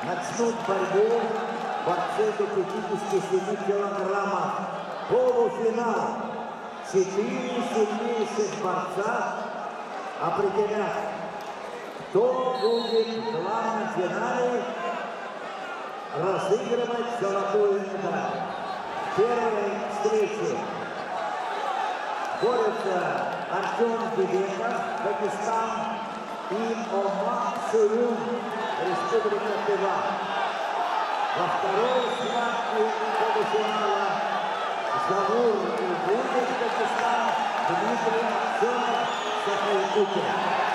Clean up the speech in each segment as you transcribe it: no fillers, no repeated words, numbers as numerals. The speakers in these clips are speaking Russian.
начнут борьбу борцы до 57 килограммов. Полуфинал. 4 сильнейших борца определят, кто будет в главном финале разыгрывать золотую медаль. В первой встрече борются Артем Бибеков, Дагестан, и Омар Сурюн, Республика Тыва. Во второй схватке полуфинала Завур Ильгулев, Дагестан, Дмитрий Аксенов, Саха-Якутия.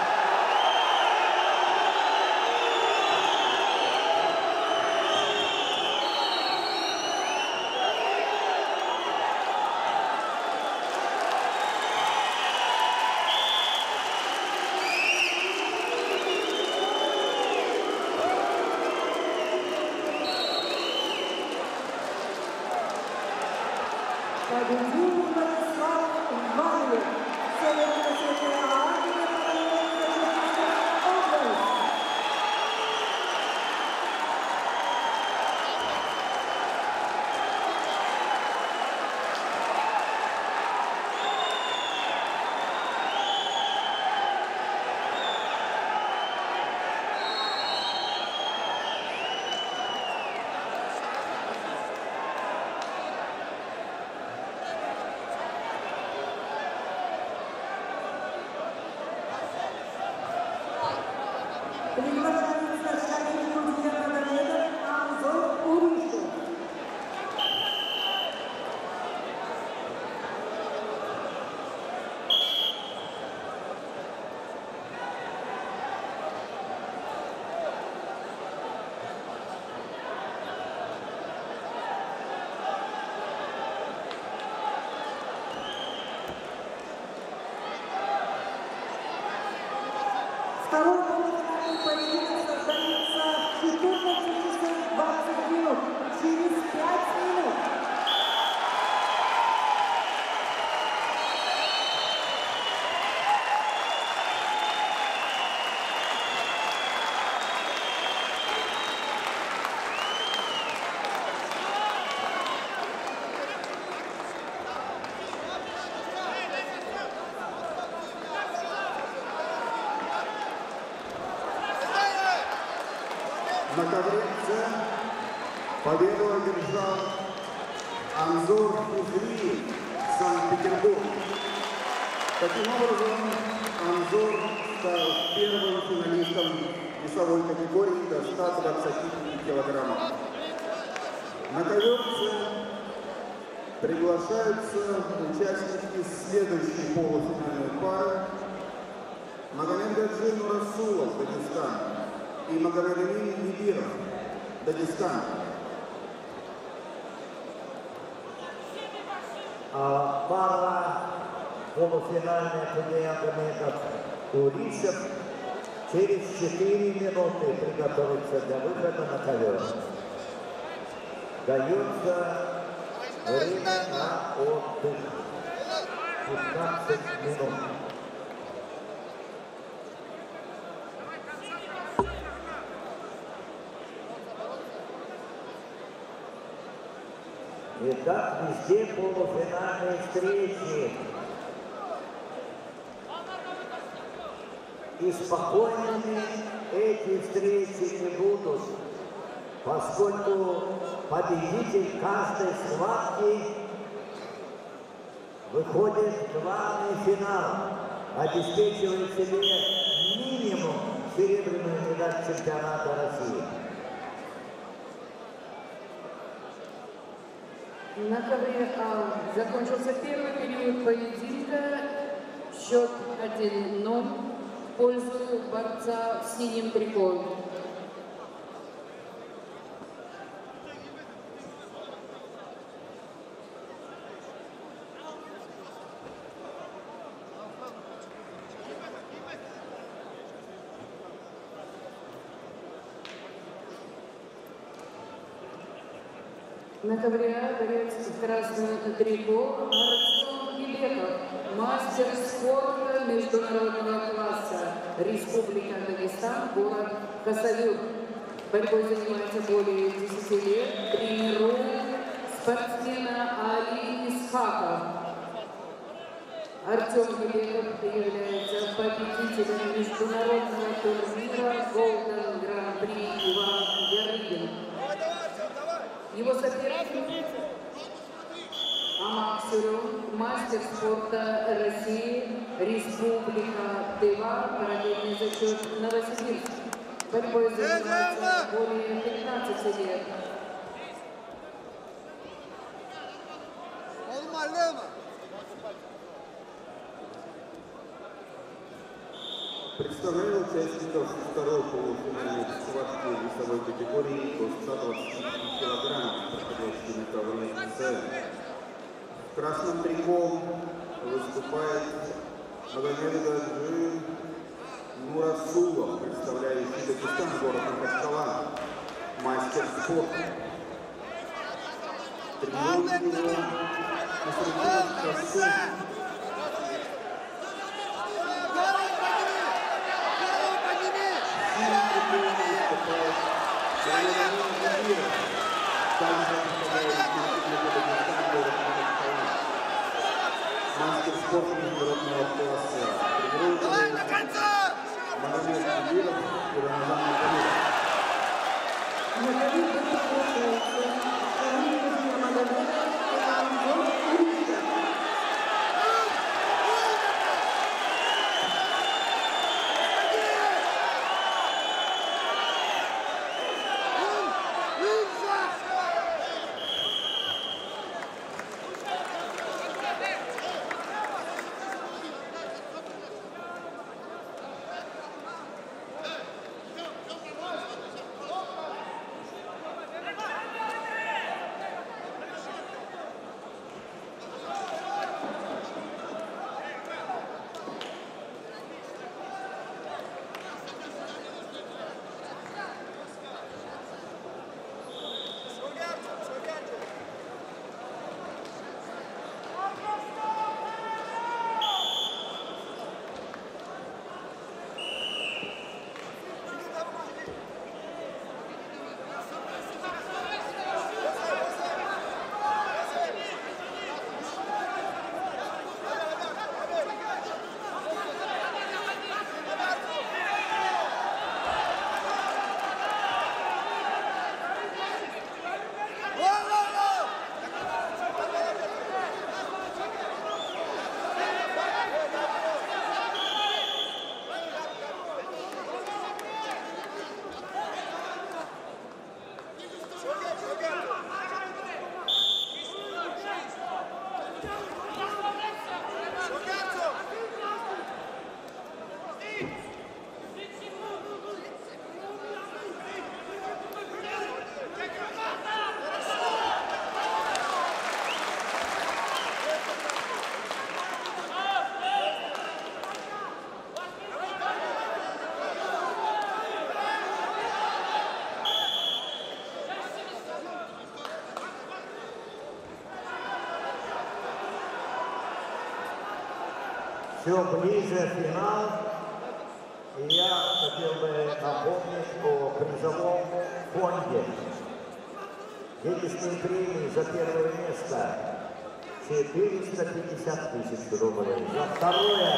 Победил Владислав Валиев, Северо-Восточная Азия, область. Приглашается Шамиль Кудьямагомедов, Анзор Урышев. Второй полуфинальный поединок состоится в 14 часов 20 минут, через 5 минут. На ковре победу одержал Анзор Фузли, Санкт-Петербург. Таким образом, Анзор стал первым финалистом весовой категории до 125 килограммов. На ковер приглашаются участники следующей полуфинальной пары: Магомедгаджи Нурасулов, Дагестан, и Магомедамин Нибиров, Дагестан. Пара полуфинальная Кудьямагомедов Урышев через 4 минуты приготовиться для выхода на ковер. Дается время на отдых 15 минут. Итак, везде полуфинальные встречи. И спокойными эти встречи не будут, поскольку победитель каждой схватки выходит в главный финал, обеспечивает себе минимум серебряную медаль чемпионата России. На ковре закончился первый период поединка. Счет 1-0 в пользу борца в синем трико. На ковре борец в красном трико Артем Бибеков, мастер спорта международного класса, Республика Дагестан, город Хасавюрт. Борьбой занимается более 10 лет. Тренирует спортсмена Али Исхаков. Артем Гелегов является победителем международного турнира Golden Grand Prix Иван Ярыгин. Его соперник Амак Сюрюн, мастер спорта России, Республика Тыва, параллельный зачет Новосибирск. Борьбой занимается более 15 лет. Представляю участников второй полуфинальной схватки весовой категории до 125 килограмм, проходящей на ковре С. Красным триком выступает Магомед Гаджи Нурасулов, представляющий Дагестан, город Махачкала, мастер спорта. Тренирует его на соревнованиях красоты. Мастер спорта международного класса. Тренирует Магомед Гаджиев и Рамазан Магомедов. Все ближе финал. И я хотел бы напомнить о призовом фонде. Денежные премии за первое место 450 тысяч рублей. За второе.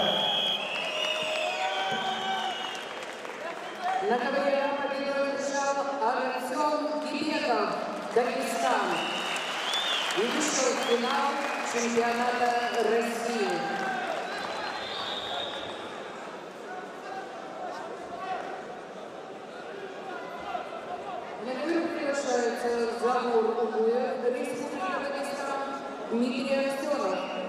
На ковре победу одержал Артем Гелегов, Дагестан. И вышел в финал чемпионата России. На ковер приглашается Загур Угуев, Республика Дагестан, Дмитрий Аксенов.